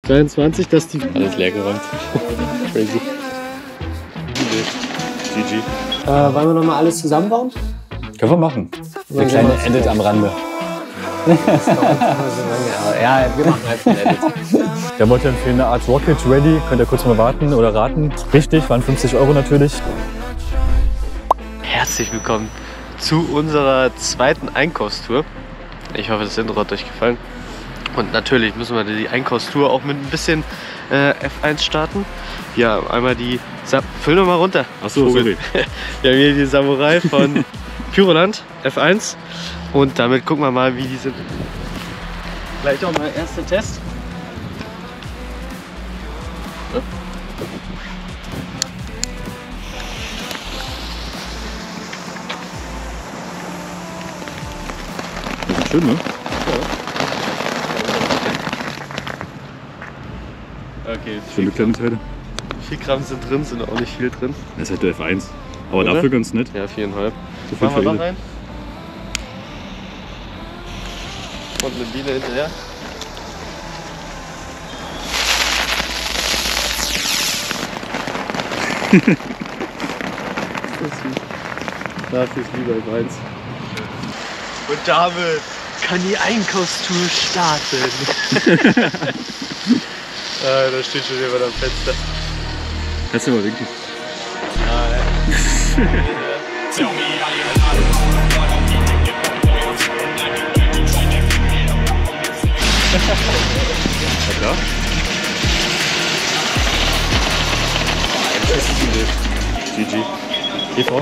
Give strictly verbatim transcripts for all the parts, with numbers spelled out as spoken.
dreiundzwanzig, das ist die... Alles leer geräumt. Crazy. G G. Äh, wollen wir nochmal alles zusammenbauen? Können wir machen. Der kleine Edit am Rande. Ja, wir machen halt ein Edit. Der wollte empfehlen, eine Art Rocket Ready. Könnt ihr kurz mal warten oder raten. Richtig, waren fünfzig Euro natürlich. Herzlich willkommen zu unserer zweiten Einkaufstour. Ich hoffe, das Intro hat euch gefallen. Und natürlich müssen wir die Einkaufstour auch mit ein bisschen äh, F eins starten. Ja, einmal die... Sa Füll noch mal runter. Achso, sorry. Wir haben hier die Samurai von Pyroland F eins. Und damit gucken wir mal, wie die sind. Gleich auch mal erster Test. Ja. Das ist schön, ne? Ja. Okay, schöne kleine Teile. vier Gramm sind drin, sind auch nicht viel drin. Das ist halt der F eins. Aber Oder? dafür ganz nett. Ja, viereinhalb. So viel Machen wir für noch rein. Und eine Biene hinterher. Das ist süß. Dafür ist lieber F eins. Und damit kann die Einkaufstour starten. Ah, da steht schon jemand am Fenster. Kannst du mal winken? Ah, ja. Na klar. Das ist G G. Geh vor.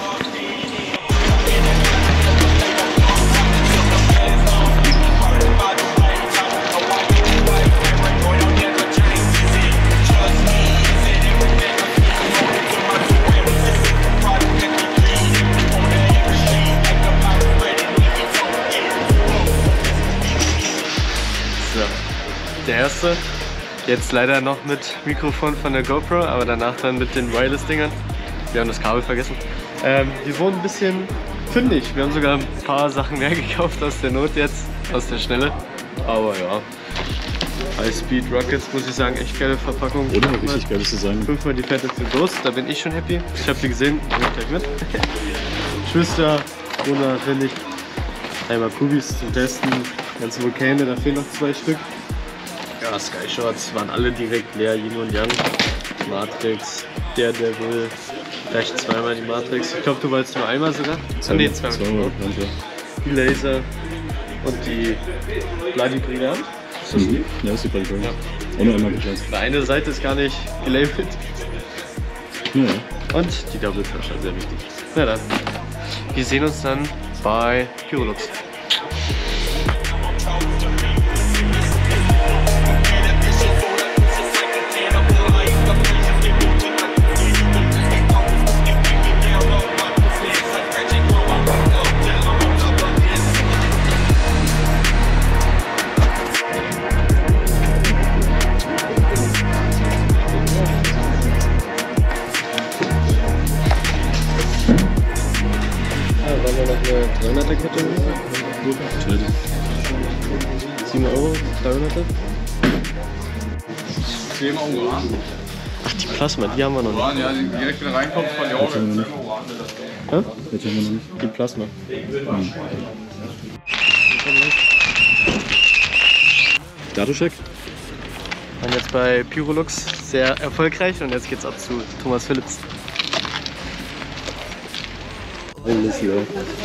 Der erste, jetzt leider noch mit Mikrofon von der GoPro, aber danach dann mit den Wireless-Dingern. Wir haben das Kabel vergessen. Ähm, die wurden ein bisschen fündig. Wir haben sogar ein paar Sachen mehr gekauft aus der Not jetzt, aus der Schnelle. Aber ja, High Speed Rockets, muss ich sagen, echt geile Verpackung. Oder richtig geiles Design. Fünfmal die fette für Durst, da bin ich schon happy. Ich habe die gesehen, nehme ich gleich mit. Schwester, Bruna, finde ich. Einmal Kubis zum Testen, ganze Vulkane, da fehlen noch zwei Stück. Ja, Sky Shorts waren alle direkt leer, Yin und Yang. Matrix, Daredevil, gleich zweimal die Matrix. Ich glaube, du wolltest nur einmal sogar. Zwei, nee, zweimal. zweimal. Die Laser und die Bloody Brilliant. Ist das Mhm. die? Ja, ist die Bloody Brilliant. Ja. Auch nur einmal geplant. Die eine Seite ist gar nicht gelabelt. Ja, ja. Und die Doppeltasche, sehr wichtig. Na dann, wir sehen uns dann bei Pyrolux. dreihunderter Kette. sieben Euro, dreihunderter. zehn Euro. Ach, die Plasma, die haben wir noch nicht. Ja, die direkt wieder reinkommt von der Orgel. Hä? Jetzt haben wir noch nicht. Die Plasma. Mhm. Datencheck. Wir waren jetzt bei Pyrolux sehr erfolgreich und jetzt geht's ab zu Thomas Philips. Alles leer.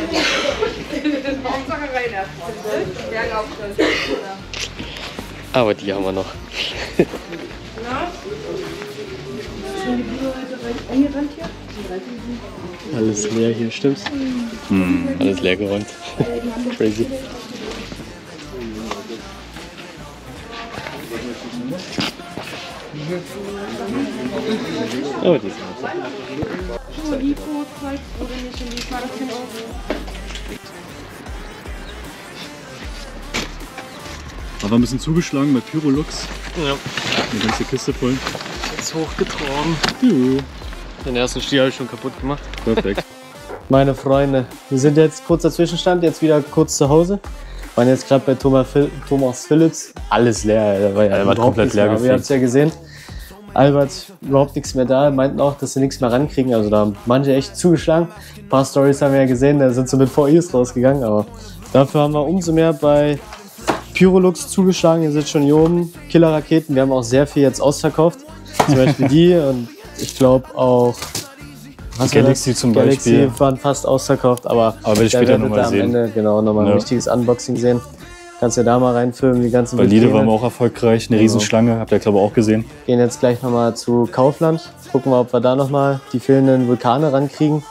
Aber die haben wir noch. Alles leer hier, stimmt's? Mhm. Alles leer geräumt. Crazy. Oh, die sind auch so. Lipo-Zeug wurde nicht in die war zehn Euro. Aber ein bisschen zugeschlagen bei Pyrolux. Ja. Eine ganze Kiste voll. Jetzt hochgetragen. Juhu. Den ersten Stiel habe ich schon kaputt gemacht. Perfekt. Meine Freunde, wir sind jetzt kurzer Zwischenstand, jetzt wieder kurz zu Hause. waren jetzt gerade bei Thomas, Phil Thomas Philips. Alles leer, der war ja, der war komplett leer gefegt. Ihr habt es ja gesehen. Albert, überhaupt nichts mehr da, meinten auch, dass sie nichts mehr rankriegen. Also da haben manche echt zugeschlagen. Ein paar Storys haben wir ja gesehen, da sind sie mit V Is rausgegangen. Aber dafür haben wir umso mehr bei Pyrolux zugeschlagen. Ihr seht schon hier oben, Killer-Raketen. Wir haben auch sehr viel jetzt ausverkauft. Zum Beispiel die und ich glaube auch was Galaxy zum Galaxy Beispiel. waren fast ausverkauft, aber, aber werde ich später nochmal sehen. Am Ende genau nochmal ja. ein richtiges Unboxing sehen. Kannst ja da mal reinfilmen, die ganzen Bei Lidl Vitrine. waren wir auch erfolgreich, eine genau. Riesenschlange, habt ihr glaube ich auch gesehen. Gehen jetzt gleich nochmal zu Kaufland, gucken wir, ob wir da nochmal die fehlenden Vulkane rankriegen.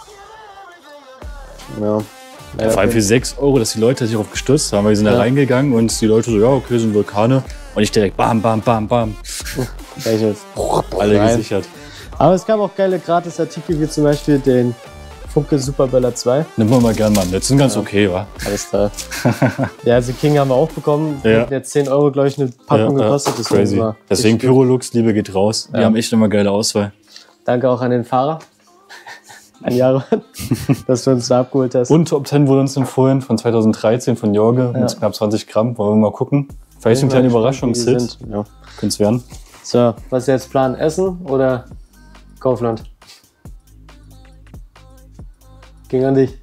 Ja. Ja, vor allem für sechs Euro, dass die Leute sich darauf gestürzt haben, weil wir sind ja. da reingegangen und die Leute so, ja okay, sind Vulkane. Und ich direkt bam, bam, bam, bam. Welches? Alle Rein. gesichert. Aber es gab auch geile Gratisartikel, wie zum Beispiel den Funke Superbella zwei. Nimmt man mal gern mal mit. Sind ganz ja. okay, wa? Alles klar. Ja, also King haben wir auch bekommen. Ja. Hat jetzt zehn Euro, glaube ich, eine Packung ja, gekostet. Ja, crazy. Deswegen Pyrolux, Liebe geht raus. Die ja. haben echt immer geile Auswahl. Danke auch an den Fahrer. An Jaron, dass du uns da abgeholt hast. Und Top zehn wurde uns empfohlen von zweitausenddreizehn von Jorge ja. mit knapp zwanzig Gramm. Wollen wir mal gucken. Vielleicht eine kleine Überraschungshit. Ja. Könnte es werden. So, was ist jetzt Plan? Essen oder Kaufland? Ging an dich.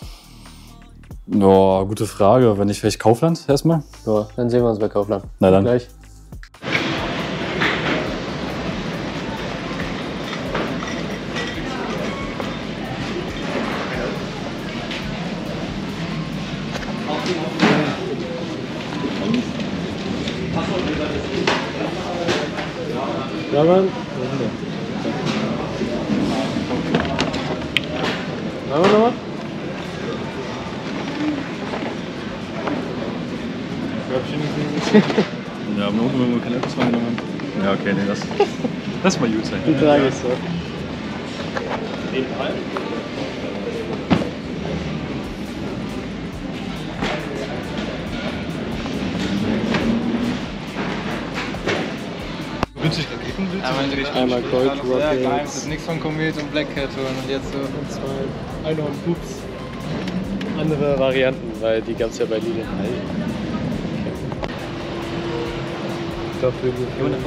Ja, gute Frage. Wenn nicht vielleicht Kaufland erstmal? Ja, dann sehen wir uns bei Kaufland. Na dann. Gleich. Ja, Mann. Machen wir nochmal? Ja, aber unten, wenn wir keine Apps haben. Ja, okay, nee, das, das war gut sein. Die trage ich so. Einmal Gold Rockets. Das ist nichts von Komet und Black Cat und jetzt so. Und zwei Einhorn Pups. Andere Varianten, weil die gab es ja bei Lidl. Ich glaube, wir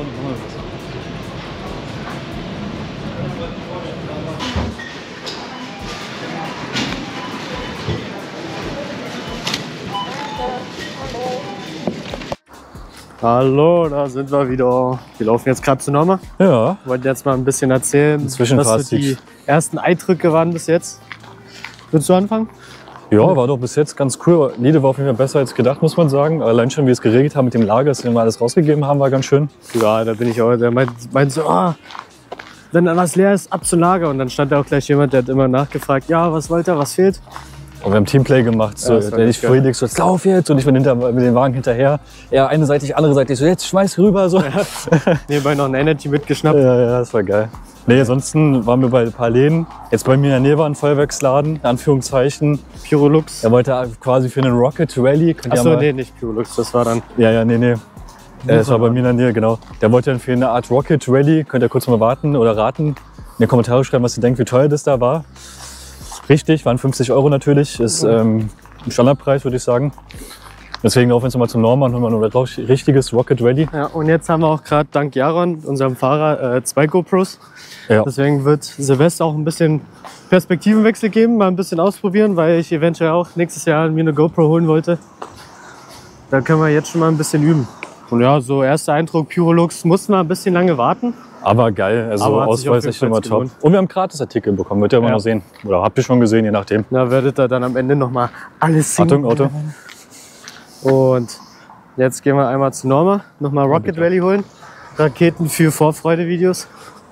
Hallo, da sind wir wieder. Wir laufen jetzt gerade zu Norma. Ja. Wollten jetzt mal ein bisschen erzählen, was so die ersten Eindrücke waren bis jetzt. Willst du anfangen? Ja, war doch bis jetzt ganz cool. Lidl war auf jeden Fall besser als gedacht, muss man sagen. Allein schon, wie es geregelt haben mit dem Lager, dass wir mal alles rausgegeben haben, war ganz schön. Ja, da bin ich auch. Der meint, meint so, ah, wenn dann was leer ist, ab zum Lager. Und dann stand da auch gleich jemand, der hat immer nachgefragt, ja, was wollt ihr, was fehlt? Und wir haben Teamplay gemacht. So, ja, der nicht Felix so, jetzt lauf jetzt. Und ich bin hinter, mit dem Wagen hinterher. Er eine Seite, andere Seite. Ich so, jetzt schmeiß rüber. So. Ja. Nebenbei noch ein Energy mitgeschnappt. Ja, ja, das war geil. Nee, ansonsten waren wir bei ein paar Läden. Jetzt bei mir in der Nähe war ein Feuerwerksladen, in Anführungszeichen. Pyrolux. Er wollte quasi für einen Rocket Rally. Achso, nee, nicht Pyrolux, das war dann. Ja, ja, nee, nee. Das war bei mir in der Nähe, genau. Der wollte dann für eine Art Rocket Rally, könnt ihr kurz mal warten oder raten, in die Kommentare schreiben, was ihr denkt, wie teuer das da war. Richtig, waren fünfzig Euro natürlich, ist ähm, ein Standardpreis, würde ich sagen. Deswegen laufen wir jetzt nochmal zum Norman und holen mal ein richtiges Rocket Rally. Ja, und jetzt haben wir auch gerade dank Jaron, unserem Fahrer, äh, zwei GoPros. Ja. Deswegen wird Silvester auch ein bisschen Perspektivenwechsel geben, mal ein bisschen ausprobieren, weil ich eventuell auch nächstes Jahr mir eine GoPro holen wollte. Da können wir jetzt schon mal ein bisschen üben. Und ja, so erster Eindruck, Pyrolux, mussten wir ein bisschen lange warten. Aber geil, also Aber Auswahl ist echt immer top. Und wir haben Gratisartikel bekommen, wird ihr ja mal noch sehen. Oder habt ihr schon gesehen, je nachdem. Da werdet ihr dann am Ende nochmal alles sehen. Achtung, Auto. Und jetzt gehen wir einmal zu Norma, nochmal Rocket Rally holen. Raketen für Vorfreude-Videos.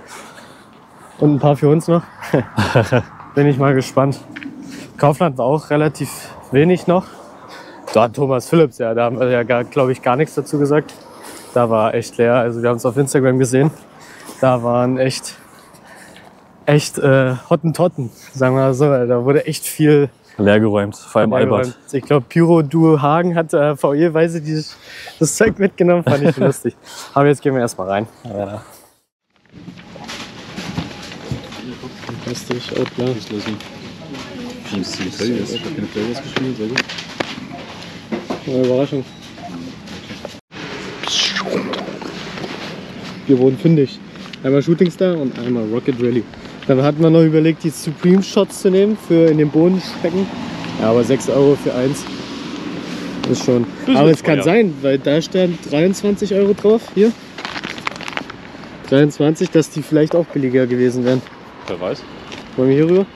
Und ein paar für uns noch. Bin ich mal gespannt. Kaufland war auch relativ wenig noch. Da hat Thomas Philips, ja, da haben wir ja, glaube ich, gar nichts dazu gesagt. Da war echt leer, also wir haben es auf Instagram gesehen. Da waren echt, echt äh, Hottentotten, sagen wir mal so. Da wurde echt viel leergeräumt, vor allem Albert. Ich glaube, Pyro Duo Hagen hat äh, V E-weise das Zeug mitgenommen, fand ich lustig. Aber jetzt gehen wir erstmal rein. Ja. Lustig, auch klar. Eine Überraschung. Wir wurden fündig. Einmal Shooting Star und einmal Rocket Rally. Dann hatten wir noch überlegt, die Supreme Shots zu nehmen für in den Boden stecken. Ja, aber sechs Euro für eins ist schon. Aber es kann sein, weil da stand dreiundzwanzig Euro drauf. Hier. dreiundzwanzig, dass die vielleicht auch billiger gewesen wären. Wer weiß. Wollen wir hier rüber?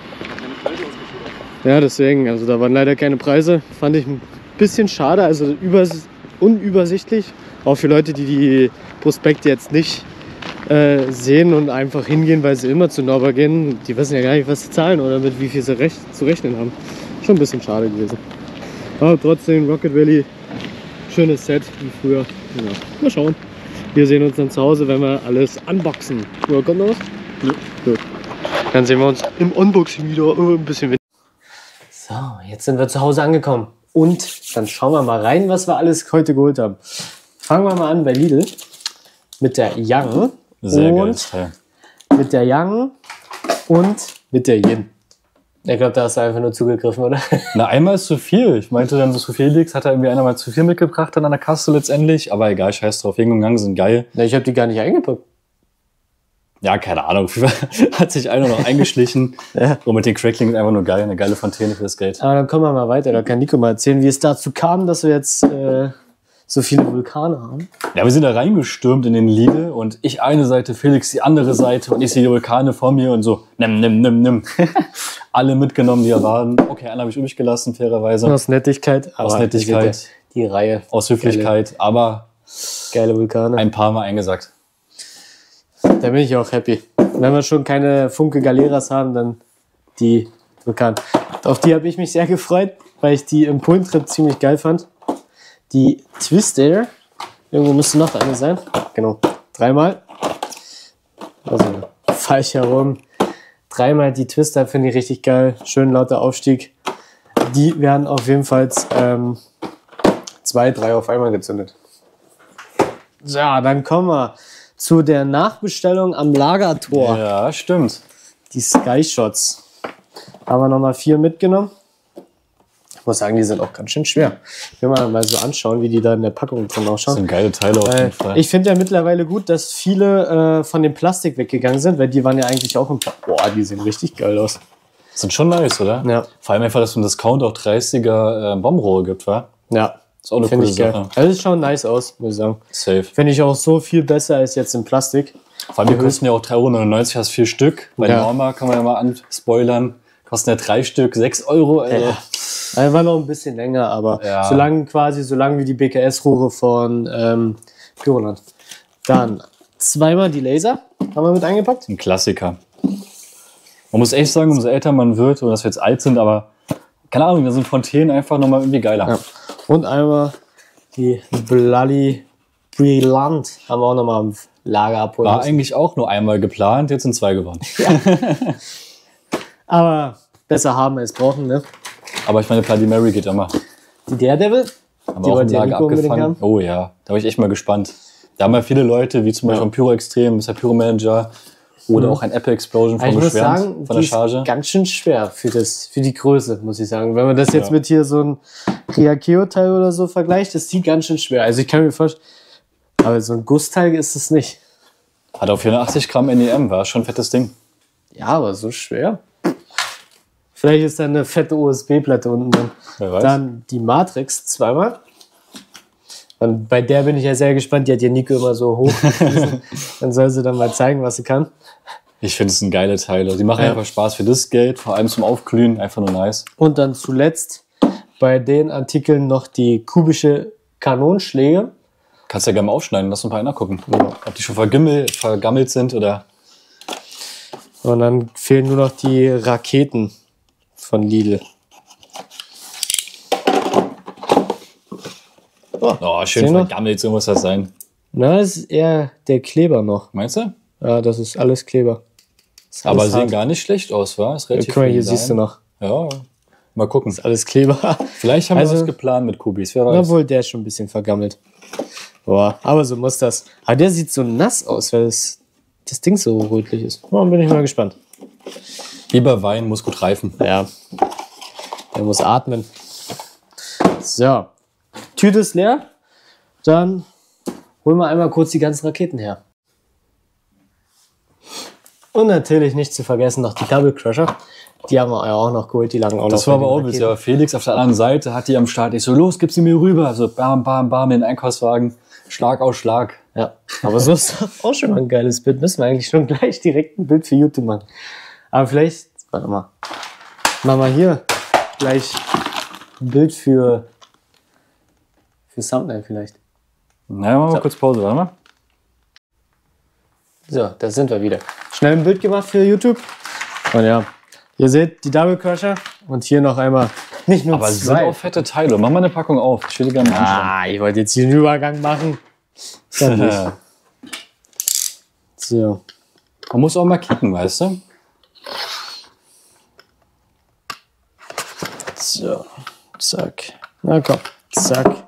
Ja, deswegen, also da waren leider keine Preise. Fand ich ein bisschen schade, also über, unübersichtlich. Auch für Leute, die die Prospekte jetzt nicht äh, sehen und einfach hingehen, weil sie immer zu Norber gehen. Die wissen ja gar nicht, was sie zahlen oder mit wie viel sie recht, zu rechnen haben. Schon ein bisschen schade gewesen. Aber trotzdem, Rocket Rally, schönes Set wie früher. Ja, mal schauen. Wir sehen uns dann zu Hause, wenn wir alles unboxen. Oder kommt noch was? Ja. Gut. Dann sehen wir uns im Unboxing wieder. Oh, ein bisschen. So, jetzt sind wir zu Hause angekommen. Und dann schauen wir mal rein, was wir alles heute geholt haben. Fangen wir mal an bei Lidl mit der Young. Sehr und geiles Teil. Mit der Young und mit der Yin. Ich glaube, da hast du einfach nur zugegriffen, oder? Na, einmal ist zu viel. Ich meinte dann, so zu Felix hat er irgendwie einer mal zu viel mitgebracht dann an der Kasse letztendlich. Aber egal, scheiß drauf. Yin und Yang sind geil. Na, ich habe die gar nicht eingepackt. Ja, keine Ahnung. Hat sich einer noch eingeschlichen. Ja. Und mit den Cracklingen einfach nur geil. Eine geile Fontäne für das Geld. Aber dann kommen wir mal weiter. Da kann Nico mal erzählen, wie es dazu kam, dass wir jetzt äh, so viele Vulkane haben. Ja, wir sind da reingestürmt in den Lidl und ich eine Seite, Felix die andere Seite und ich sehe die Vulkane vor mir und so, nimm, nimm, nimm, nimm. Alle mitgenommen, die da waren. Okay, einen habe ich übrig gelassen, fairerweise. Aus Nettigkeit. Aus Nettigkeit. Die Reihe. Aus Höflichkeit, geile, aber geile Vulkane. Ein paar Mal eingesackt. Da bin ich auch happy. Wenn wir schon keine Funke Galeras haben, dann die Vulkane. Auf die habe ich mich sehr gefreut, weil ich die im Pullentrip ziemlich geil fand. Die Twister, irgendwo müsste noch eine sein. Genau, dreimal. Also falsch herum. Dreimal die Twister finde ich richtig geil. Schön lauter Aufstieg. Die werden auf jeden Fall ähm, zwei, drei auf einmal gezündet. So, dann kommen wir zu der Nachbestellung am Lagertor. Ja, stimmt. Die Sky Shots. Haben wir nochmal vier mitgenommen. Ich muss sagen, die sind auch ganz schön schwer. Ich will mal, mal so anschauen, wie die da in der Packung drin ausschauen. Das sind geile Teile auf jeden Fall. Ich finde ja mittlerweile gut, dass viele äh, von dem Plastik weggegangen sind, weil die waren ja eigentlich auch im Plastik. Boah, die sehen richtig geil aus. Sind schon nice, oder? Ja. Vor allem einfach, dass es im Discount auch dreißiger äh, Baumrohre gibt, wa? Ja. Ist auch eine Finde coole ich geil. Sache. Also das schaut nice aus, muss ich sagen. Safe. Finde ich auch so viel besser als jetzt im Plastik. Vor allem, die kosten ja auch drei Euro neunundneunzig, hast vier Stück. Bei Ja. Norma kann man ja mal anspoilern. Kosten ja drei Stück, sechs Euro. Also. Ja. Also war noch ein bisschen länger, aber Ja. solange quasi, solange wie die B K S-Rohre von ähm, Pyroland. Dann zweimal die Laser haben wir mit eingepackt. Ein Klassiker. Man muss echt sagen, umso älter man wird, oder dass wir jetzt alt sind, aber keine Ahnung, da sind Fontänen einfach nochmal irgendwie geiler. Ja. Und einmal die Bloody Brillant haben wir auch nochmal im Lager abholen War müssen. eigentlich auch nur einmal geplant, jetzt sind zwei geworden. Aber besser haben als brauchen, ne? Aber ich meine, Bloody Mary geht immer. Die Daredevil, Haben die wir auch im wollte ja Lager Nico unbedingt abgefangen. haben. Oh ja, da war ich echt mal gespannt. Da haben ja viele Leute, wie zum Beispiel Ja. ein Pyro Extrem, ist der Pyro Manager oder auch ein Apple Explosion von Ich muss geschwärmt, sagen, von die der Charge. ist ganz schön schwer für, das, für die Größe, muss ich sagen. Wenn man das jetzt Ja. mit hier so ein Riakeo-Teil oder so vergleicht, ist die ganz schön schwer. Also ich kann mir vorstellen, aber so ein Gussteil ist es nicht. Hat auf vierundachtzig Gramm N E M, war schon ein fettes Ding. Ja, aber so schwer. Vielleicht ist da eine fette U S B-Platte unten drin. Wer weiß. Dann die Matrix zweimal. Und bei der bin ich ja sehr gespannt. Die hat ja Nico immer so hoch. Dann soll sie dann mal zeigen, was sie kann. Ich finde es sind geile Teile. Die machen Ja. einfach Spaß für das Geld, vor allem zum Aufglühen, einfach nur nice. Und dann zuletzt bei den Artikeln noch die kubische Kanonschläge. Kannst ja gerne mal aufschneiden, lass uns ein paar angucken. Ja. Ob die schon vergimmelt, vergammelt sind oder. Und dann fehlen nur noch die Raketen von Lidl. Oh, schön Sehen wir? vergammelt, so muss das sein. Na, das ist eher der Kleber noch. Meinst du? Ja, das ist alles Kleber. Das ist Aber alles sehen hart. gar nicht schlecht aus, wa? Ist Ja, relativ guck mal, hier viel siehst du Leim. noch. Ja, mal gucken. Alles Kleber. Vielleicht haben Also- wir was geplant mit Kubis, wer weiß. Obwohl, der ist schon ein bisschen vergammelt. Boah, aber so muss das. Aber der sieht so nass aus, weil das, das Ding so rötlich ist. Oh, bin ich mal gespannt. Lieber Wein muss gut reifen. Ja, der muss atmen. So, Tüte ist leer. Dann holen wir einmal kurz die ganzen Raketen her. Und natürlich nicht zu vergessen noch die Double Crusher. Die haben wir ja auch noch geholt, die lagen auch Das noch war bei aber den auch Raketen. ja. Felix auf der anderen Seite hat die am Start. Ich so, los, gib sie mir rüber. So, bam, bam, bam, in den Einkaufswagen. Schlag auf Schlag. Ja, aber so ist doch auch schon mal ein geiles Bild. Müssen wir eigentlich schon gleich direkt ein Bild für YouTube machen. Aber vielleicht, warte mal, machen wir hier gleich ein Bild für, für Thumbnail vielleicht. Na, machen wir mal kurz Pause, warte mal. So, da sind wir wieder. Schnell ein Bild gemacht für YouTube. Und ja, ihr seht die Double Crusher und hier noch einmal nicht nur Aber es sind zwei. auch fette Teile. Mach mal eine Packung auf. Ich würde gerne mal anschauen. Ah, ich wollte jetzt hier einen Übergang machen. Dann nicht. So. Man muss auch mal kicken, weißt du? So, zack. Na komm, zack.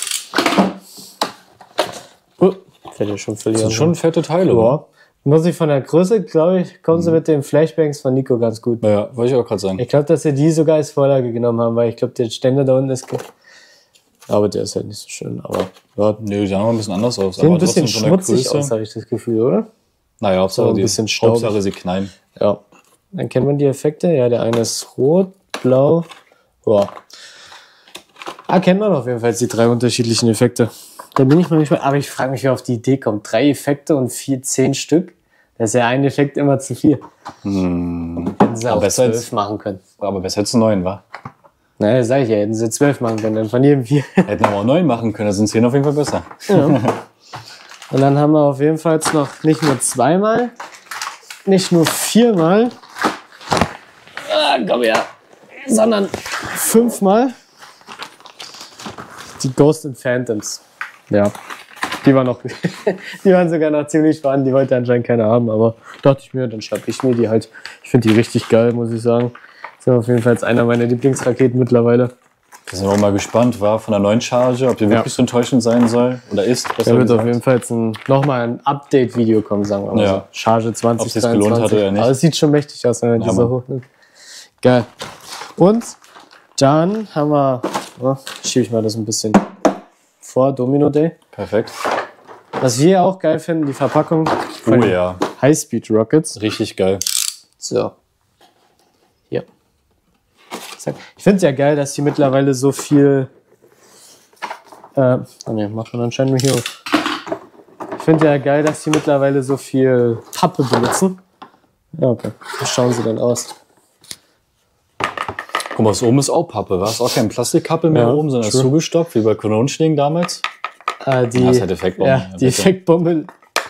Oh, ich werde schon Das verlieren. sind schon fette Teile. Ja. Muss ich von der Größe, glaube ich, kommen sie mit den Flashbangs von Nico ganz gut. Ja, wollte ich auch gerade sagen. Ich glaube, dass sie die sogar als Vorlage genommen haben, weil ich glaube, der Ständer da unten ist. ge- Aber der ist halt nicht so schön. Aber ja, Nö, die sahen aber ein bisschen anders aus. sieht aber ein bisschen trotzdem von der schmutzig Größe. aus, habe ich das Gefühl, oder? Naja, So Hauptsache, ein die, bisschen staubig. Hauptsache sie knallen. Ja. Dann kennt man die Effekte. Ja, der eine ist rot, blau. Ja. Ah, kennt man auf jeden Fall die drei unterschiedlichen Effekte. Da bin ich mal gespannt. Aber ich frage mich, wer auf die Idee kommt. Drei Effekte und vier, zehn Stück. Das ist ja ein Effekt immer zu viel. Hm. Hätten sie auch besser zwölf als- machen können. Aber besser hättest du neun, wa? Naja, das sag ich ja, hätten sie zwölf machen können, dann von jedem vier. Hätten aber auch neun machen können, da sind zehn auf jeden Fall besser. Und dann haben wir auf jeden Fall jetzt noch nicht nur zweimal, nicht nur viermal, ah, komm her, sondern fünfmal die Ghost and Phantoms. Ja, die waren noch, die waren sogar noch ziemlich spannend, die wollte anscheinend keiner haben, aber dachte ich mir, dann schnapp ich mir die halt. Ich finde die richtig geil, muss ich sagen. Das ist auf jeden Fall jetzt einer meiner Lieblingsraketen mittlerweile. Da sind wir auch mal gespannt, war von der neuen Charge, ob die wirklich so enttäuschend sein soll oder ist. Da besser wird gesagt. auf jeden Fall jetzt ein, nochmal ein Update-Video kommen, sagen wir mal Ja. so. Charge zwanzig Ob sich's gelohnt hat oder nicht. Aber es sieht schon mächtig aus, wenn man Ja, diese Mann. hochnimmt. Geil. Und dann haben wir, oh, schiebe ich mal das ein bisschen vor, Domino Day. Perfekt. Was wir auch geil finden, die Verpackung Oh von den ja, High-Speed Rockets. richtig geil. So. Hier. Zack. Ich finde es ja geil, dass die mittlerweile so viel. Äh, oh ne, macht man anscheinend nur hier auf. Ich finde ja geil, dass die mittlerweile so viel Pappe benutzen. Ja, okay. Wie schauen sie denn aus? Guck mal, das oben ist auch Pappe, war es auch kein Plastikkappe mehr Ja, oben, sondern true. zugestopft, wie bei Kanonenschlägen damals. Äh, die, Ja, ist halt Effektbombe. Ja, Ja, die bitte. Effektbombe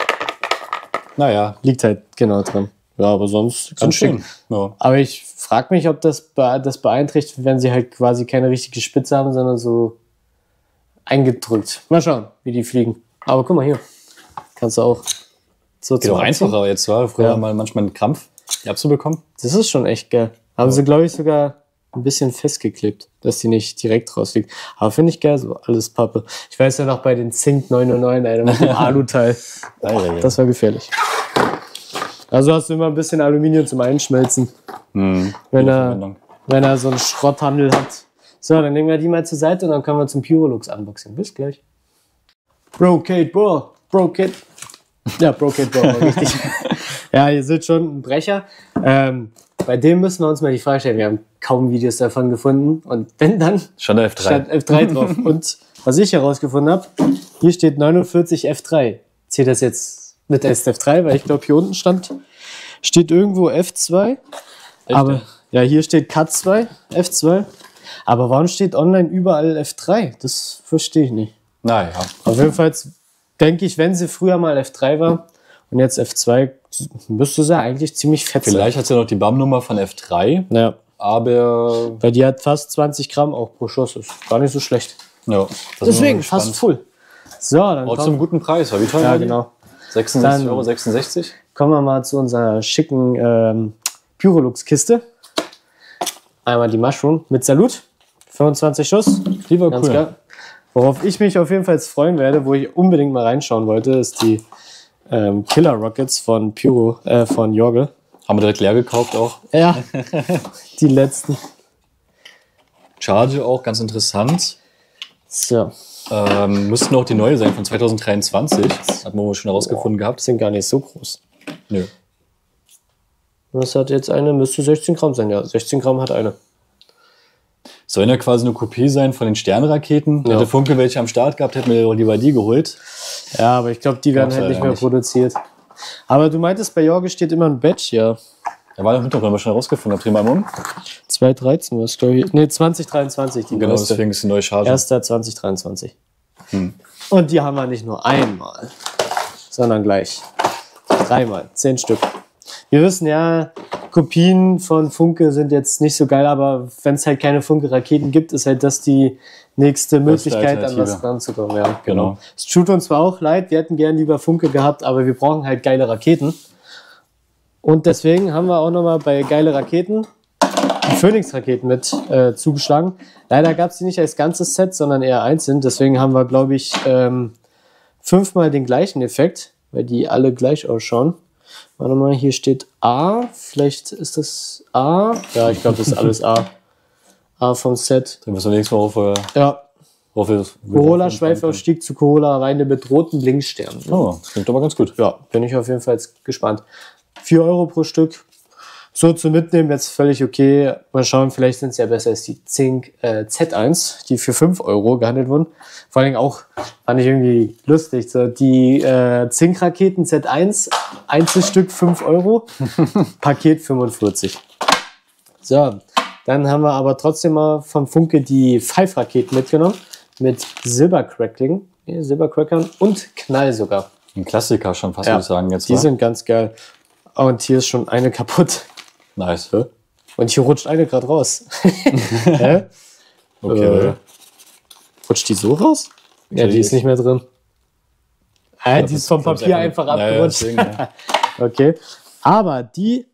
Naja, liegt halt genau drin. Ja, aber sonst ganz ganz schön. schön. Ja. Aber ich frage mich, ob das, be das beeinträchtigt, wenn sie halt quasi keine richtige Spitze haben, sondern so eingedrückt. Mal schauen, wie die fliegen. Aber guck mal hier. Kannst du auch so Geht zum auch Abziehen. einfacher jetzt, war früher Ja. mal manchmal einen Krampf, die abzubekommen. Das ist schon echt geil. Haben sie, glaube ich, sogar ein bisschen festgeklebt, dass die nicht direkt rausfliegt. Aber finde ich geil, so alles Pappe. Ich weiß ja noch bei den Zink neun null neun, Alter, mit dem Aluteil. Das war gefährlich. Also hast du immer ein bisschen Aluminium zum Einschmelzen, Hm. wenn Gute er, Verwendung. wenn er so einen Schrotthandel hat. So, dann nehmen wir die mal zur Seite und dann kommen wir zum Purolux Unboxing. Bis gleich. Brocade Bro, Brocade. Ja, Brocade Bro, war richtig. Ja, ihr seht schon, ein Brecher. Ähm, bei dem müssen wir uns mal die Frage stellen. Wir haben kaum Videos davon gefunden. Und wenn dann, Schon der F drei. stand F drei drauf. Und was ich herausgefunden habe, hier steht neunundvierzig F drei. Zählt das jetzt mit S F drei? Weil ich glaube, hier unten stand, steht irgendwo F zwei. Aber ja, hier steht K zwei, F zwei. Aber warum steht online überall F drei? Das verstehe ich nicht. Naja, Auf jeden Fall denke ich, wenn sie früher mal F drei war und jetzt F zwei, müsste sie eigentlich ziemlich fett sein. vielleicht hat sie noch die B A M-Nummer von F drei, Ja, aber weil die hat fast zwanzig Gramm auch pro Schuss. Ist gar nicht so schlecht. ja, das Deswegen ist mal fast gespannt. full. So, dann Auch zum kommen, guten Preis, war wie teuer? ja, war die? genau. sechsundsechzig Dann- Euro sechsundsechzig. Kommen wir mal zu unserer schicken ähm, Purolux-Kiste. Einmal die Mushroom mit Salut. fünfundzwanzig Schuss. Die war Ganz cool. geil. Worauf ich mich auf jeden Fall jetzt freuen werde, wo ich unbedingt mal reinschauen wollte, ist die ähm, Killer Rockets von Pyro, äh, von Jorge. Haben wir direkt leer gekauft auch. Ja, die letzten. Charge auch, ganz interessant. So. Ähm, müssten auch die neue sein von zwanzig dreiundzwanzig. Hat man wohl schon herausgefunden gehabt. Sind gar nicht so groß. Nö. Das hat jetzt eine, müsste sechzehn Gramm sein, ja. sechzehn Gramm hat eine. Sollen ja quasi eine Kopie sein von den Sternraketen. Ja. Hätte Funke welche am Start gehabt, hätten wir lieber die geholt. Ja, aber ich glaube, die werden Gab's halt leider nicht mehr nicht. produziert. Aber du meintest, bei Jorge steht immer ein Badge, ja. Da war der Hintergrund, haben wir schon herausgefunden. Dreh mal um. zwanzig dreizehn war es, glaube ich. Ne, zwanzig dreiundzwanzig, die Genau, neueste. deswegen ist die neue Charge. Erster zwanzig dreiundzwanzig. Hm. Und die haben wir nicht nur einmal, sondern gleich dreimal, zehn Stück. Wir wissen ja, Kopien von Funke sind jetzt nicht so geil, aber wenn es halt keine Funke-Raketen gibt, ist halt das die nächste Möglichkeit, an Alternative. was ranzukommen. Ja, Genau. Es tut uns zwar auch leid, wir hätten gern lieber Funke gehabt, aber wir brauchen halt geile Raketen. Und deswegen haben wir auch nochmal bei geile Raketen die Phoenix-Raketen mit äh, zugeschlagen. Leider gab es die nicht als ganzes Set, sondern eher einzeln. Deswegen haben wir, glaube ich, ähm, fünfmal den gleichen Effekt, weil die alle gleich ausschauen. Warte mal, hier steht A. Vielleicht ist das A. Ja, ich glaube, das ist alles A. A vom Set. Dann müssen wir nächstes Mal auf, äh, Ja, auf Corolla-Schweifausstieg zu Corolla-Weine mit roten Blinksternen. Oh, das klingt aber ganz gut. Ja, bin ich auf jeden Fall jetzt gespannt. vier Euro pro Stück. So zu mitnehmen, jetzt völlig okay. Mal schauen, vielleicht sind es ja besser als die Zink äh, Z eins, die für fünf Euro gehandelt wurden. Vor allem auch, fand ich irgendwie lustig, so die äh, Zink-Raketen Z eins, Einzelstück fünf Euro, Paket fünfundvierzig. So, dann haben wir aber trotzdem mal vom Funke die Five-Raketen mitgenommen, mit Silbercrackling, nee, Silbercrackern und Knall sogar. Ein Klassiker schon fast, Ja, würde ich sagen. Jetzt die wa? sind ganz geil. Und hier ist schon eine kaputt. Nice. Und hier rutscht eine gerade raus. Hä? Okay. Äh, rutscht die so raus? Ja, die ist nicht mehr drin. Ah, die ist vom Ich glaub, Papier es ist einfach Ja, ja, abgerutscht. deswegen, ja. Okay. Aber die.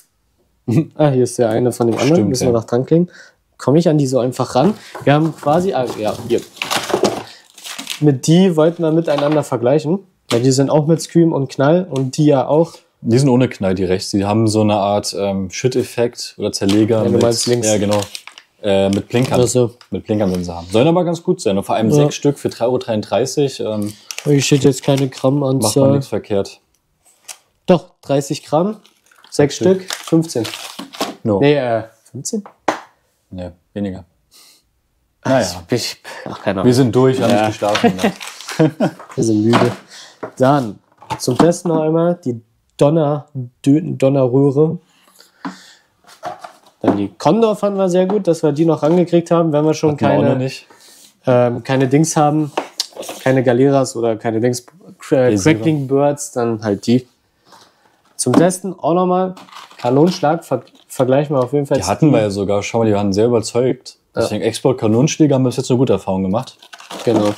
Ah, hier ist der eine von dem anderen. Stimmt, Müssen wir ja. noch dran kleben. Komme ich an die so einfach ran? Wir haben quasi. Ah, ja, hier. Mit die wollten wir miteinander vergleichen. Weil die sind auch mit Scream und Knall und die ja auch. Die sind ohne Knall, die rechts. Die haben so eine Art ähm, Schütteffekt oder Zerleger. Ja, du mit, meinst links. Ja, genau. Äh, mit Blinkern. Ach so. Mit Blinkern sollen sie haben. Sollen aber ganz gut sein. Und vor allem Ja. sechs Stück für drei Euro dreiunddreißig. Ähm, Hier steht jetzt keine macht man Grammanzahl. nichts verkehrt. Doch, dreißig Gramm. Sechs Stück, fünfzehn. No. Nee, äh, fünfzehn? Nee, weniger. Naja, Ich, ach, keine wir Ahnung. sind durch, haben Ja. nicht geschlafen. Ne? Wir sind müde. Dann zum Testen noch einmal die Donner, Dö- Donnerröhre. Dann die Condor fanden wir sehr gut, dass wir die noch rangekriegt haben, wenn wir schon Hatten wir auch noch keine, nicht. ähm, keine Dings haben, keine Galeras oder keine Dings, Cra Silber. Crackling Birds, dann halt die. Zum Testen auch nochmal Kanonschlag, ver vergleichen wir auf jeden Fall. Die hatten wir ja sogar. Schau mal, die waren sehr überzeugt. Deswegen Export-Kanonenschläger haben wir bis jetzt eine gute Erfahrung gemacht. Genau.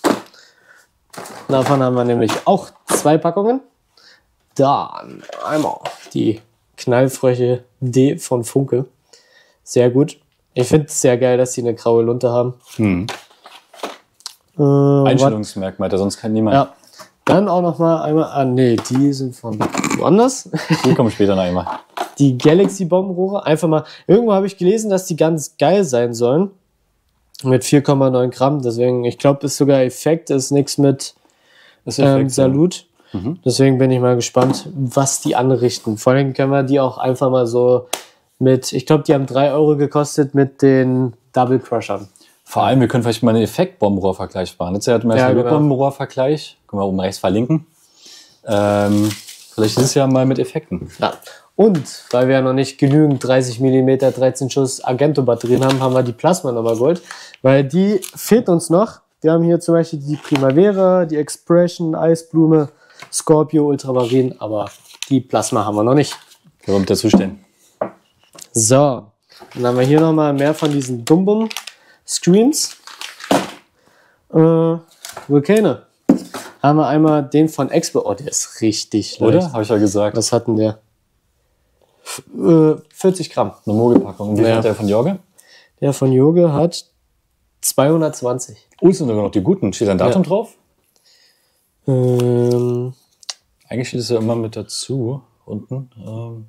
Davon haben wir nämlich auch zwei Packungen. Dann einmal die Knallfröche D von Funke. Sehr gut. Ich finde es sehr geil, dass sie eine graue Lunte haben. Hm. Äh, wat- Einstellungsmerkmal, der sonst kennt niemand. ja. Dann auch noch mal einmal, ah nee, die sind von woanders. Die kommen später noch einmal. Die Galaxy-Bombenrohre. Einfach mal, irgendwo habe ich gelesen, dass die ganz geil sein sollen. Mit vier Komma neun Gramm. Deswegen, ich glaube, ist sogar Effekt, ist nichts mit Das ist ähm, Effekt, ja. Salut. Deswegen bin ich mal gespannt, was die anrichten. Vor allem können wir die auch einfach mal so mit, ich glaube, die haben drei Euro gekostet mit den Double Crushern. Vor allem, wir können vielleicht mal einen Effekt-Bombenrohr-Vergleich machen. Jetzt hatten wir Ja, erst einen genau. Bombenrohr-Vergleich. Können wir oben rechts verlinken. Ähm, vielleicht dieses Jahr mal mit Effekten. Ja. Und weil wir ja noch nicht genügend dreißig Millimeter dreizehn Schuss Argento-Batterien haben, haben wir die Plasma nochmal geholt. Weil die fehlt uns noch. Wir haben hier zum Beispiel die Primavera, die Expression, Eisblume, Scorpio, Ultramarin, aber die Plasma haben wir noch nicht. Können wir mit dazu stellen. So, dann haben wir hier nochmal mehr von diesen Dumbum Screens. Äh, Vulkane. Haben wir einmal den von Expo. Oh, der ist richtig leicht. Oder? Habe ich ja gesagt. Was hatten der? F äh, vierzig Gramm. Eine Mogelpackung. Und wie viel Ja. hat der von Jorge? Der von Jorge hat zweihundertzwanzig. Oh, es sind sogar noch die guten. Steht da ein Datum Ja. drauf? Ähm, Eigentlich steht es ja immer mit dazu. Unten. Ähm,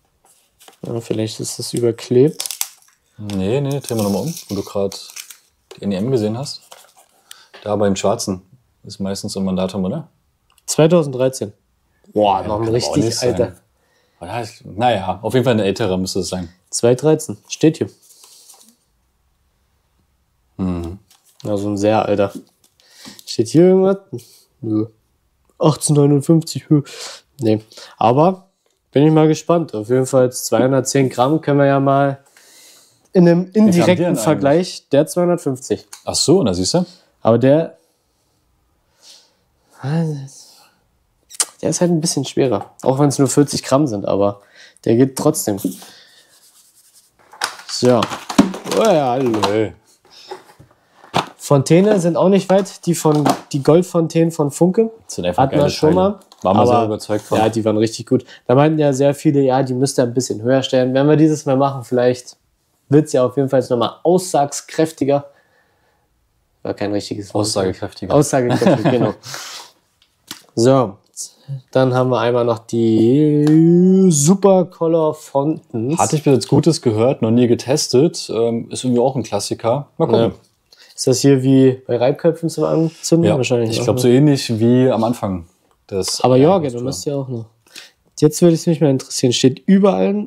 ja, vielleicht ist das überklebt. nee, nee, drehen wir nochmal um. Wo du gerade die N E M gesehen hast? Da beim Schwarzen. Ist meistens immer ein Datum, oder? zweitausenddreizehn. Boah, Ja, noch ein kann aber auch richtig nicht sein. alter. Oder ist- Naja, auf jeden Fall eine ältere müsste es sein. zweitausenddreizehn. Steht hier. Mhm. Also ein sehr alter. Steht hier irgendwas? Nö. achtzehnhundertneunundfünfzig. Hö. Nee. Aber bin ich mal gespannt. Auf jeden Fall zweihundertzehn Gramm können wir ja mal in einem der indirekten denn Vergleich. Der zweihundertfünfzig. Ach so, na siehst du? Aber der. Der ist halt ein bisschen schwerer. Auch wenn es nur vierzig Gramm sind, aber der geht trotzdem. So. Oh ja, hallo. Hey. Fontäne sind auch nicht weit. Die von die Goldfontänen von Funke. Das sind einfach Hatten wir geile schon Teile. mal. Waren wir Aber, sehr überzeugt von. Ja, die waren richtig gut. Da meinten ja sehr viele, ja, die müsste ein bisschen höher stellen. Wenn wir dieses Mal machen, vielleicht wird es ja auf jeden Fall nochmal aussagskräftiger. War kein richtiges Wort. Aussagekräftiger. Aussagekräftig, genau. So, dann haben wir einmal noch die Super Color Fountains. Hatte ich bis jetzt Gutes gehört, noch nie getestet. Ähm, ist irgendwie auch ein Klassiker. Mal gucken. Ja. Ist das hier wie bei Reibköpfen zum Anzünden? Ja, Wahrscheinlich. ich auch, glaube ne? so ähnlich wie am Anfang. Des Aber ja, Jorge, du musst ja auch noch. Jetzt würde es mich mal interessieren. Steht überall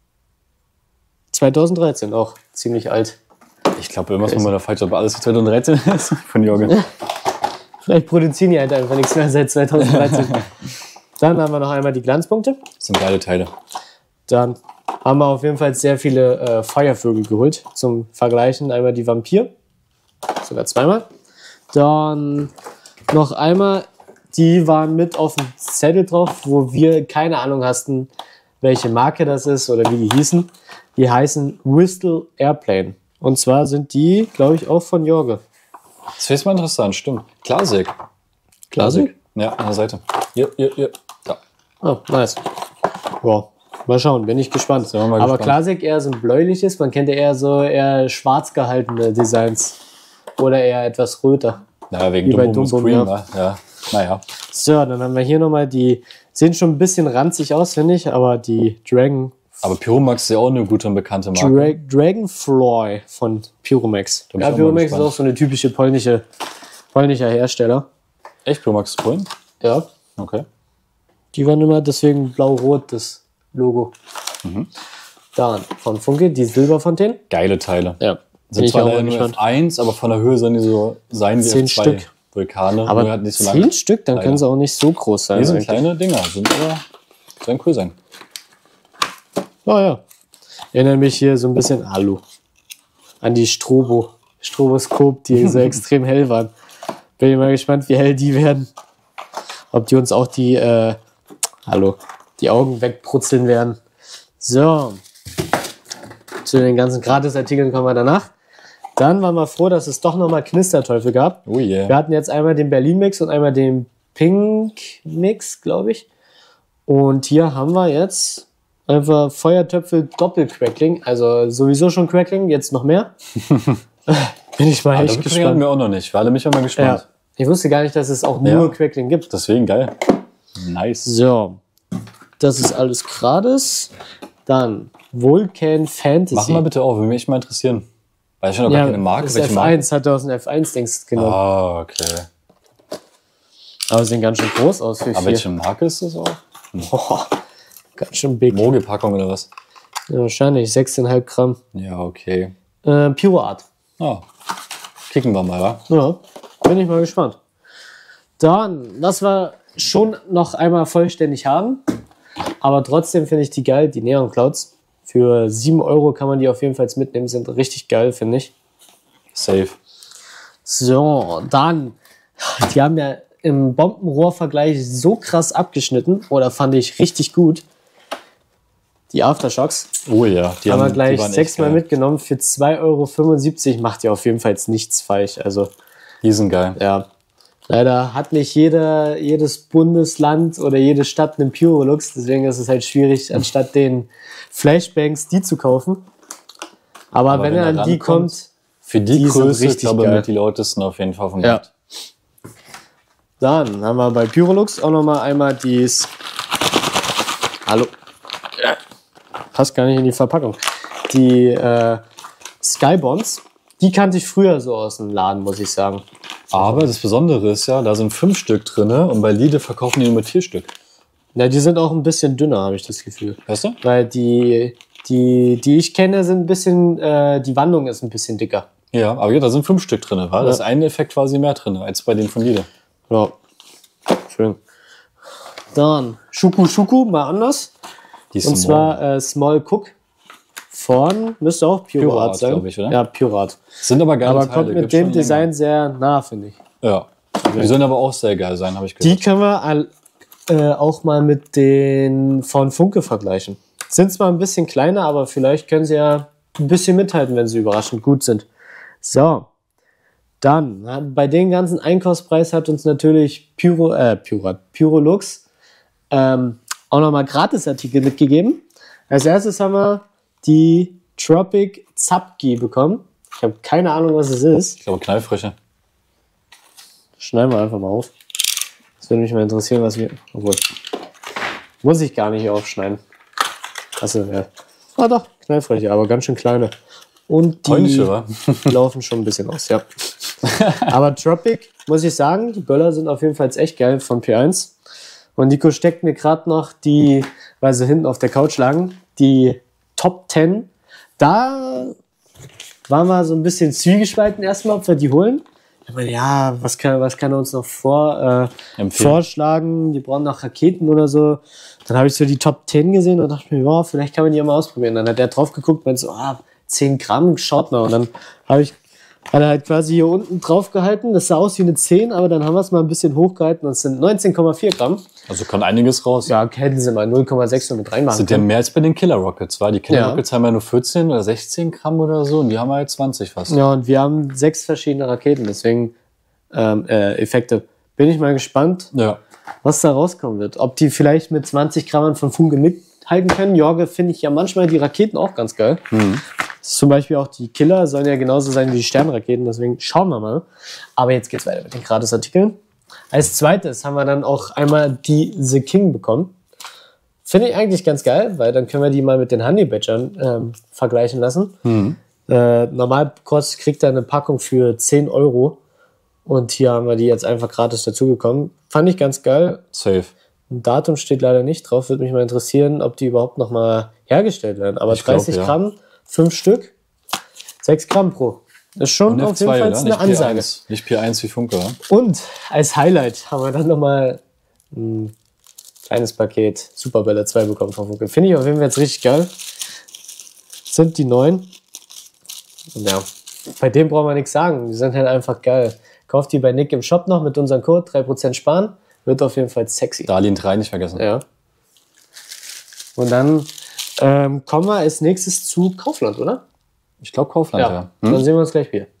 zweitausenddreizehn, auch ziemlich alt. Ich glaube, irgendwas machen wir da falsch, ob alles zweitausenddreizehn ist von Jorge. Vielleicht produzieren die halt einfach nichts mehr seit zweitausenddreizehn. Dann haben wir noch einmal die Glanzpunkte. Das sind geile Teile. Dann haben wir auf jeden Fall sehr viele äh, Feuervögel geholt. Zum Vergleichen einmal die Vampir. Sogar zweimal. Dann noch einmal, die waren mit auf dem Zettel drauf, wo wir keine Ahnung hatten, welche Marke das ist oder wie die hießen. Die heißen Whistle Airplane. Und zwar sind die, glaube ich, auch von Jorge. Das ist mal interessant, stimmt. Klasik. Klasik? Ja, an der Seite. Hier, hier, hier. Da. Oh, nice. Wow. Mal schauen, bin ich gespannt. Sind wir mal Aber gespannt. Klasik eher so ein bläuliches, man kennt ja eher so eher schwarz gehaltene Designs. Oder eher etwas röter. Naja, wegen Wie bei Dumbo Dumbo, Scream, ja. ja. ja. Naja. So, dann haben wir hier nochmal die, sehen schon ein bisschen ranzig aus, finde ich, aber die Dragon, Aber Pyromax ist ja auch eine gute und bekannte Marke. Dra Dragonfly von Pyromax. Da bin ich Ja, auch mal Pyromax ist gespannt. auch so eine typische polnische, polnischer Hersteller. Echt, Pyromax ist Polen? Ja, Okay. die waren immer deswegen blau-rot, das Logo. Mhm. Dann von Funke, die Silberfontänen. Geile Teile. Ja, bin Sind ich zwar auch leider mal nur gespannt. F eins, aber von der Höhe sollen die so sein wie Zehn F zwei Stück. Vulkane. Aber nur halt nicht so zehn lange. Stück, dann Leider. können sie auch nicht so groß sein. Die sind eigentlich. kleine Dinger, sind aber sollen cool sein. Oh ja. Erinnere mich hier so ein bisschen, hallo, an die Strobo, Stroboskop, die so extrem hell waren. Bin ich mal gespannt, wie hell die werden. Ob die uns auch die, äh, hallo, die Augen wegbrutzeln werden. So. Zu den ganzen Gratisartikeln kommen wir danach. Dann waren wir froh, dass es doch nochmal Knisterteufel gab. Oh yeah. Wir hatten jetzt einmal den Berlin-Mix und einmal den Pink-Mix, glaube ich. Und hier haben wir jetzt einfach Feuertöpfe Doppel-Crackling. Also sowieso schon Crackling, jetzt noch mehr. Bin ich mal Ah, echt das hatten gespannt. wir auch noch nicht. War alle mich auch mal gespannt. Ja. Ich wusste gar nicht, dass es auch Ja. nur Crackling gibt. Deswegen geil. Nice. So, das ist alles gratis. Dann Vulcan Fantasy. Mach mal bitte auf, würde mich echt mal interessieren. Weil ich schon noch ja, gar keine Marke. das Welche F Marke? eins hat er aus dem F eins-Dings genommen. Ah, okay. Aber sie sehen ganz schön groß aus für Aber vier. welche Marke ist das auch? Boah, ganz schön big. Mogelpackung oder was? Ja, wahrscheinlich sechzehn Komma fünf Gramm. Ja, okay. Äh, Pure Art. Ah. Kicken wir mal, wa? Ja, bin ich mal gespannt. Dann, was wir schon noch einmal vollständig haben, aber trotzdem finde ich die geil, die Neon Clouds. Für sieben Euro kann man die auf jeden Fall mitnehmen, sind richtig geil, finde ich. Safe. So, dann, die haben ja im Bombenrohrvergleich so krass abgeschnitten, oder fand ich richtig gut. Die Aftershocks Oh ja. Die haben wir die gleich waren echt sechsmal geil. mitgenommen. Für zwei Euro fünfundsiebzig macht ihr auf jeden Fall jetzt nichts falsch. Also, Die sind geil. ja. Leider hat nicht jeder, jedes Bundesland oder jede Stadt einen Pyrolux, deswegen ist es halt schwierig, anstatt den Flashbangs die zu kaufen. Aber, Aber wenn wenn er er an die rankommt, kommt, Für die, Die sind Größe, richtig glaube ich, geil. mit die lautesten auf jeden Fall vom Ja. Markt. dann haben wir bei Pyrolux auch nochmal einmal dies. Hallo. Passt gar nicht in die Verpackung. Die äh, Skybonds. Die kannte ich früher so aus dem Laden, muss ich sagen. Aber das Besondere ist ja, da sind fünf Stück drin und bei Lidl verkaufen die nur mit vier Stück. Ja, die sind auch ein bisschen dünner, habe ich das Gefühl. Weißt du? Weil die, die, die ich kenne, sind ein bisschen, äh, die Wandung ist ein bisschen dicker. Ja, aber ja, da sind fünf Stück drin, war? Ja. Da ist ein Effekt quasi mehr drin, als bei den von Lidl. Ja, schön. Dann Schuku Schuku, mal anders. Die Und Small. zwar äh, Small Cook von, müsste auch Pure, Pure Art Art, sein. glaub ich, oder? Ja, Pure Art. Sind aber geile Aber Teile. kommt mit Gibt's dem schon Design länger. sehr nah, finde ich. Ja. Die sollen aber auch sehr geil sein, habe ich Die gehört. können wir all, äh, auch mal mit den von Funke vergleichen. Sind zwar ein bisschen kleiner, aber vielleicht können sie ja ein bisschen mithalten, wenn sie überraschend gut sind. So, dann, äh, bei den ganzen Einkaufspreis hat uns natürlich Pyro, äh, Pyro, Pyrolux ähm, auch nochmal Gratisartikel mitgegeben. Als erstes haben wir die Tropic Zapki bekommen. Ich habe keine Ahnung, was es ist. Ich glaube, Knallfrische. Schneiden wir einfach mal auf. Das würde mich mal interessieren, was wir. Obwohl. Muss ich gar nicht aufschneiden. Achso, ja. Ah doch, Knallfreche, aber ganz schön kleine. Und die Polnische, wa? laufen schon ein bisschen aus, ja. Aber Tropic, muss ich sagen, die Böller sind auf jeden Fall jetzt echt geil von P eins. Und Nico steckt mir gerade noch die, weil sie hinten auf der Couch lagen, die Top zehn. Da waren wir so ein bisschen zwiegespalten erstmal, ob wir die holen. Ich meine, ja, was kann, was kann er uns noch vor, äh, Empfehlen. vorschlagen? Die brauchen noch Raketen oder so. Dann habe ich so die Top zehn gesehen und dachte mir, ja, vielleicht kann man die ja mal ausprobieren. Dann hat er drauf geguckt und meinte so, ah, zehn Gramm, schaut mal. Und dann habe ich, hat er halt quasi hier unten drauf gehalten. Das sah aus wie eine zehn, aber dann haben wir es mal ein bisschen hochgehalten und es sind neunzehn Komma vier Gramm. Also kann einiges raus. Ja, hätten sie mal null Komma sechs noch mit reinmachen Das sind ja können. mehr als bei den Killer Rockets, war? Die Killer Ja. Rockets haben ja nur vierzehn oder sechzehn Gramm oder so und die haben halt zwanzig fast. Ja, und wir haben sechs verschiedene Raketen, deswegen ähm, äh, Effekte. Bin ich mal gespannt, Ja. was da rauskommen wird. Ob die vielleicht mit zwanzig Gramm von Funke mithalten können. Jorge finde ich ja manchmal die Raketen auch ganz geil. Mhm. Zum Beispiel auch die Killer sollen ja genauso sein wie die Sternraketen, deswegen schauen wir mal. Aber jetzt geht's weiter mit den Gratisartikeln. Als zweites haben wir dann auch einmal die The King bekommen. Finde ich eigentlich ganz geil, weil dann können wir die mal mit den Honey Badgern ähm, vergleichen lassen. Mhm. Äh, normal kostet, kriegt er eine Packung für zehn Euro. Und hier haben wir die jetzt einfach gratis dazugekommen. Fand ich ganz geil. Safe. Ein Datum steht leider nicht drauf. Würde mich mal interessieren, ob die überhaupt noch mal hergestellt werden. Aber Ich glaub, dreißig ja. Gramm, fünf Stück, sechs Gramm pro. Das ist schon Und auf F jeden zwei, Fall oder? eine Nicht Ansage. P eins. Nicht P eins wie Funke, oder? Und als Highlight haben wir dann nochmal ein kleines Paket Superbälle zwei bekommen von Funke. Finde ich auf jeden Fall jetzt richtig geil. Sind die neuen. Ja, bei dem brauchen wir nichts sagen. Die sind halt einfach geil. Kauft die bei Nick im Shop noch mit unserem Code drei Prozent sparen. Wird auf jeden Fall sexy. Darlehen drei nicht vergessen. Ja. Und dann ähm, kommen wir als nächstes zu Kaufland, oder? Ich glaube Kaufland, ja. Dann Hm? sehen wir uns gleich wieder.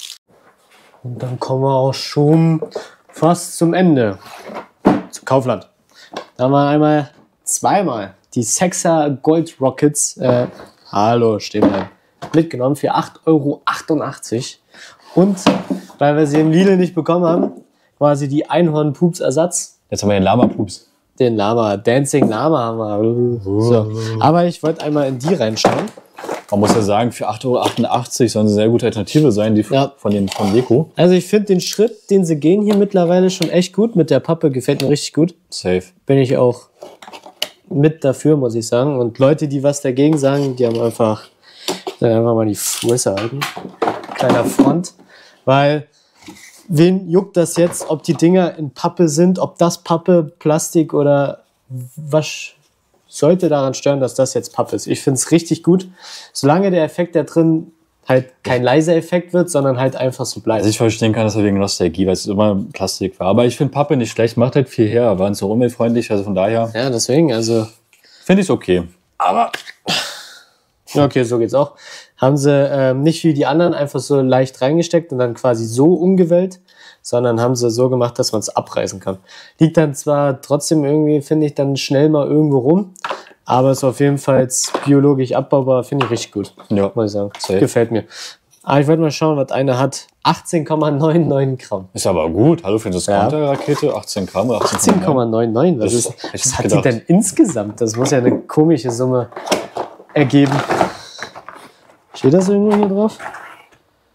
Und dann kommen wir auch schon fast zum Ende. Zu Kaufland. Da haben wir einmal zweimal die Sechser Gold Rockets. Äh, hallo, stehen wir. Mitgenommen für acht Euro achtundachtzig. Und weil wir sie im Lidl nicht bekommen haben, quasi die Einhorn-Pups-Ersatz. Jetzt haben wir den Lama-Pups. Den Lama, Dancing Lama haben wir. So. Aber ich wollte einmal in die reinschauen. Man muss ja sagen, für acht Euro achtundachtzig soll eine sehr gute Alternative sein, die Ja. von den von Deko. Also ich finde den Schritt, den sie gehen hier mittlerweile schon echt gut. Mit der Pappe gefällt mir richtig gut. Safe. Bin ich auch mit dafür, muss ich sagen. Und Leute, die was dagegen sagen, die haben einfach, dann einfach mal die Fresse halten. Kleiner Front. Weil, wen juckt das jetzt, ob die Dinger in Pappe sind, ob das Pappe, Plastik oder was sollte daran stören, dass das jetzt Pappe ist. Ich finde es richtig gut. Solange der Effekt da drin halt kein leiser Effekt wird, sondern halt einfach so bleibt. Also ich verstehen kann, dass er wegen Nostalgie, weil es immer Plastik war. Aber ich finde Pappe nicht schlecht, macht halt viel her, war so umweltfreundlich, also von daher Ja, deswegen, also. finde ich es okay. Aber. Ja, okay, so geht's auch. Haben sie ähm, nicht wie die anderen einfach so leicht reingesteckt und dann quasi so umgewellt, sondern haben sie so gemacht, dass man es abreißen kann. Liegt dann zwar trotzdem irgendwie, finde ich, dann schnell mal irgendwo rum, aber ist auf jeden Fall jetzt biologisch abbaubar, finde ich richtig gut. Ja. Muss ich sagen. Safe. Gefällt mir. Aber ich wollte mal schauen, was eine hat. achtzehn Komma neunundneunzig Gramm. Ist aber gut. Hallo für eine Discounter-Rakete, achtzehn Gramm oder achtzehn Komma neunundneunzig, was, Das ist, hätte ich was nicht hat die gedacht. denn insgesamt? Das muss ja eine komische Summe ergeben. Steht das irgendwo hier drauf?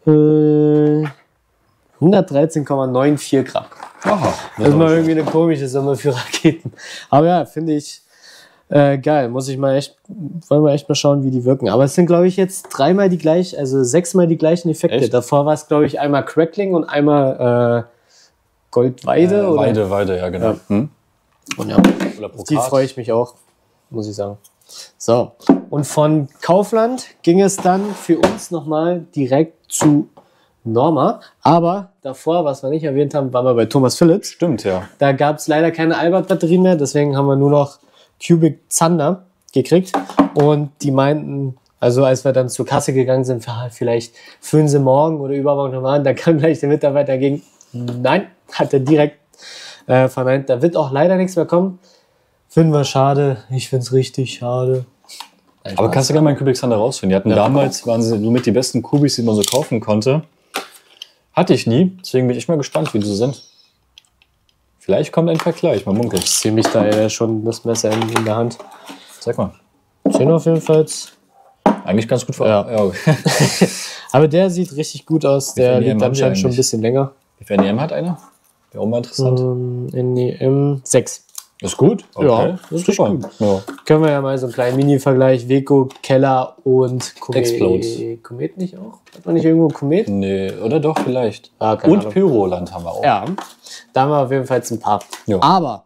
Äh, hundertdreizehn Komma vierundneunzig Gramm. Aha, Das ist mal irgendwie eine komische Summe für Raketen. Aber ja, finde ich äh, geil. Muss ich mal echt, wollen wir echt mal schauen, wie die wirken. Aber es sind, glaube ich, jetzt dreimal die gleichen, also sechsmal die gleichen Effekte. Echt? Davor war es, glaube ich, einmal Crackling und einmal äh, Goldweide. Äh, oder? Weide, Weide, ja, genau. Ja. Hm? Und ja, Oder auf die Brokat. freue ich mich auch, muss ich sagen. So, und von Kaufland ging es dann für uns nochmal direkt zu Norma. Aber davor, was wir nicht erwähnt haben, waren wir bei Thomas Philips. Stimmt, ja. Da gab es leider keine Albert-Batterien mehr, deswegen haben wir nur noch Cubic Thunder gekriegt. Und die meinten, also als wir dann zur Kasse gegangen sind, ah, vielleicht füllen sie morgen oder übermorgen nochmal an, da kam gleich der Mitarbeiter gegen, nein, hat er direkt äh, verneint, da wird auch leider nichts mehr kommen. Finden wir schade, ich find's richtig schade. Aber kannst du gerne mal einen Cubic Thunder rausfinden? Die hatten Ja. damals, waren sie nur mit die besten Kubis, die man so kaufen konnte. Hatte ich nie, deswegen bin ich mal gespannt, wie die so sind. Vielleicht kommt ein Vergleich, man munkelt. Ich sehe mich da ja schon das Messer in, in der Hand. Sag mal. Sehen auf jeden Fall. Eigentlich ganz gut vor. Ja. Ja. Aber der sieht richtig gut aus. Wie Der viel N E M liegt haben die anscheinend schon ein eigentlich? bisschen länger. Wie viel N E M hat einer? Wäre auch mal interessant. Ähm, N E M sechs. Ist gut? Ja, das ist super. gut. Ja. Können wir ja mal so einen kleinen Mini-Vergleich. Weco, Keller und Komet. Explode. Komet nicht auch? Hat man nicht irgendwo Komet? Nee, oder doch vielleicht. Ah, keine Und Ahnung. Pyroland haben wir auch. Ja, da haben wir auf jeden Fall jetzt ein paar. Ja. Aber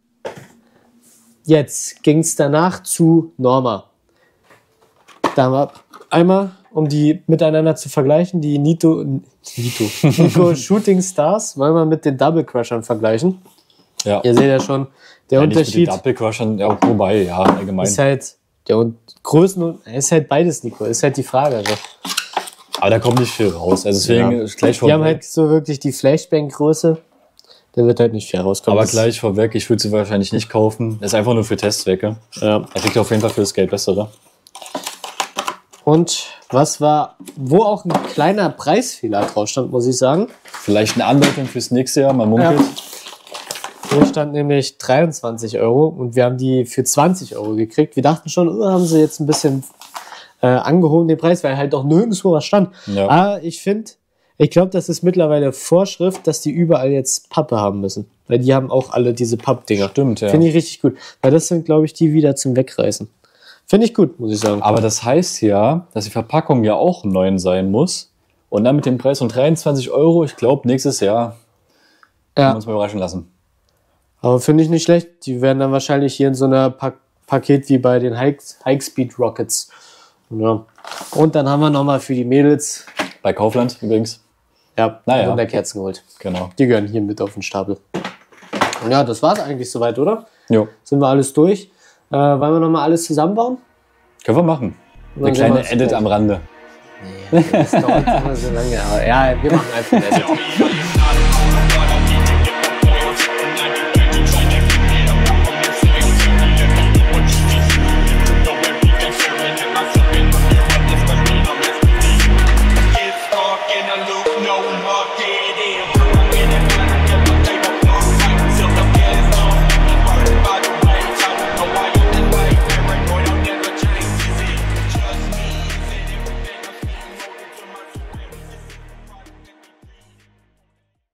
jetzt ging es danach zu Norma. Da haben wir einmal, um die miteinander zu vergleichen, die Nito, Nito, Nico Shooting Stars, wollen wir mit den Double Crushern vergleichen. Ja. Ihr seht ja schon, der Ja, nicht mit den Unterschied Double Crushern, ja, wobei, ja, allgemein. ist halt, der Un- Größen, ist halt beides, Nico, ist halt die Frage. Also. Aber da kommt nicht viel raus. Also deswegen Ja. ist gleich Die haben vorweg. halt so wirklich die Flashbang-Größe, da wird halt nicht viel rauskommen. aber Das- gleich vorweg, ich würde sie wahrscheinlich nicht kaufen. Das ist einfach nur für Testzwecke. Ja. Er kriegt auf jeden Fall für das Geld bessere. Und was war, wo auch ein kleiner Preisfehler drauf stand, muss ich sagen. Vielleicht eine Andeutung fürs nächste Jahr, man munkelt. Hier stand nämlich dreiundzwanzig Euro und wir haben die für zwanzig Euro gekriegt. Wir dachten schon, oh, haben sie jetzt ein bisschen äh, angehoben den Preis, weil halt auch nirgendwo was stand. Ja. Aber ich finde, ich glaube, das ist mittlerweile Vorschrift, dass die überall jetzt Pappe haben müssen. Weil die haben auch alle diese Pappdinger. Stimmt, ja. Finde ich richtig gut. Weil das sind, glaube ich, die wieder zum Wegreißen. Finde ich gut, muss ich sagen. Aber das heißt ja, dass die Verpackung ja auch neu sein muss. Und dann mit dem Preis von dreiundzwanzig Euro, ich glaube, nächstes Jahr können wir Ja, uns mal überraschen lassen. aber finde ich nicht schlecht. Die werden dann wahrscheinlich hier in so einer pa Paket wie bei den High, High Speed Rockets. Ja. Und dann haben wir nochmal für die Mädels Bei Kaufland übrigens. ja, Naja. Wunderkerzen geholt. Genau. Die gehören hier mit auf den Stapel. Und ja, das war's eigentlich soweit, oder? Jo. Sind wir alles durch? Äh, wollen wir nochmal alles zusammenbauen? Können wir machen. Und Eine dann sehen wir kleine uns Edit gleich. am Rande. Das dauert immer so lange. Aber ja, wir machen einfach ein Edit.